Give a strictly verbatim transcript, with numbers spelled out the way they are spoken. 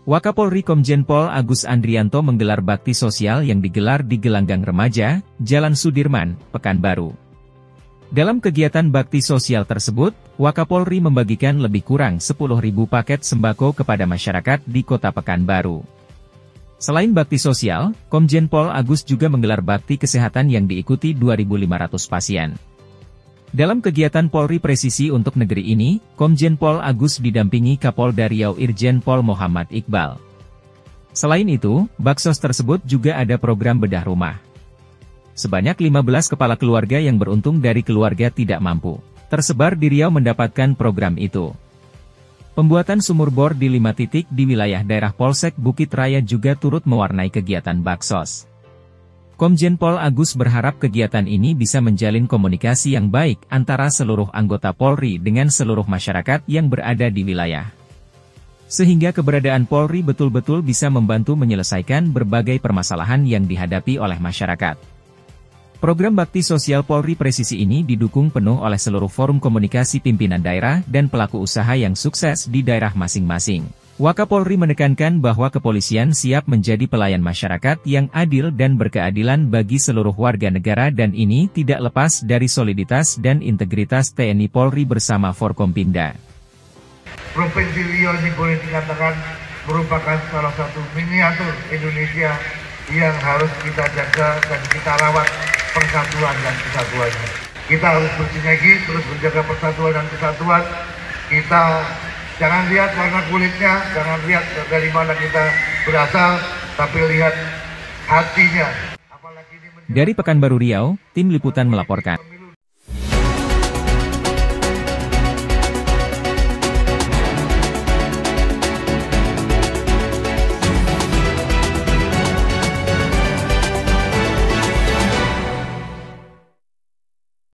Wakapolri Komjen Pol Agus Andrianto menggelar bakti sosial yang digelar di Gelanggang Remaja, Jalan Sudirman, Pekanbaru. Dalam kegiatan bakti sosial tersebut, Wakapolri membagikan lebih kurang sepuluh ribu paket sembako kepada masyarakat di Kota Pekanbaru. Selain bakti sosial, Komjen Pol Agus juga menggelar bakti kesehatan yang diikuti dua ribu lima ratus pasien. Dalam kegiatan Polri Presisi untuk negeri ini, Komjen Pol Agus didampingi Kapolda Riau Irjen Pol Muhammad Iqbal. Selain itu, baksos tersebut juga ada program bedah rumah. Sebanyak lima belas kepala keluarga yang beruntung dari keluarga tidak mampu tersebar di Riau mendapatkan program itu. Pembuatan sumur bor di lima titik di wilayah daerah Polsek Bukit Raya juga turut mewarnai kegiatan baksos. Komjen Pol Agus berharap kegiatan ini bisa menjalin komunikasi yang baik antara seluruh anggota Polri dengan seluruh masyarakat yang berada di wilayah. Sehingga keberadaan Polri betul-betul bisa membantu menyelesaikan berbagai permasalahan yang dihadapi oleh masyarakat. Program bakti sosial Polri Presisi ini didukung penuh oleh seluruh forum komunikasi pimpinan daerah dan pelaku usaha yang sukses di daerah masing-masing. Wakapolri menekankan bahwa kepolisian siap menjadi pelayan masyarakat yang adil dan berkeadilan bagi seluruh warga negara dan ini tidak lepas dari soliditas dan integritas T N I Polri bersama Forkompimda. Provinsi Riau ini boleh dikatakan merupakan salah satu miniatur Indonesia yang harus kita jaga dan kita rawat persatuan dan kesatuannya. Kita harus bersinergi, terus menjaga persatuan dan kesatuan. Kita jangan lihat warna kulitnya, jangan lihat dari mana kita berasal, tapi lihat hatinya. Dari Pekanbaru Riau, tim liputan melaporkan.